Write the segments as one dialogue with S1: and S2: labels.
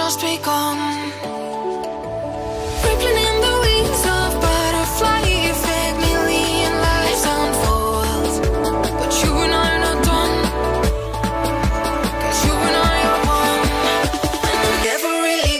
S1: must be gone. Rippling in the wings of butterfly effect, million lives unfold. But you and I are not done, 'cause you and I are one. And I'm never really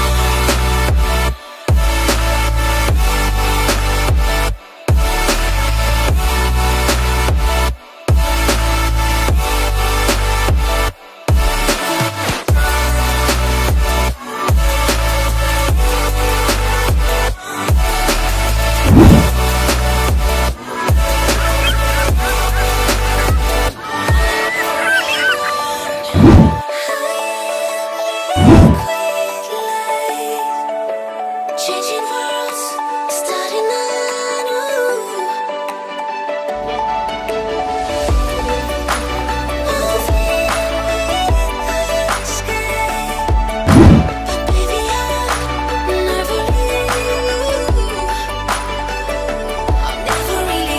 S1: changing worlds, starting anew. Moving with the sky. But baby, I'll never leave. I'm never really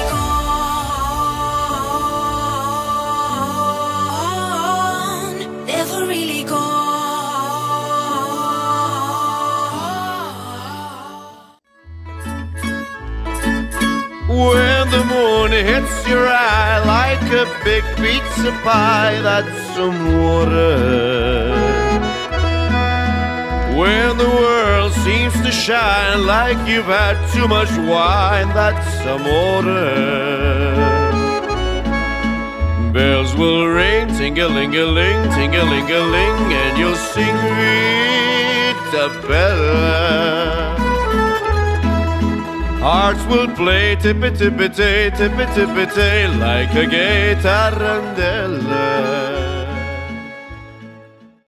S1: gone. Never really gone.
S2: When the moon hits your eye like a big pizza pie, that's some water. When the world seems to shine like you've had too much wine, that's some water. Bells will ring, ting-a-ling-a-ling, ting-a-ling-a-ling, and you'll sing Vita Bella. Hearts will play tippy-tippy-tay, tippy-tippy-tay, like a gay tarantella.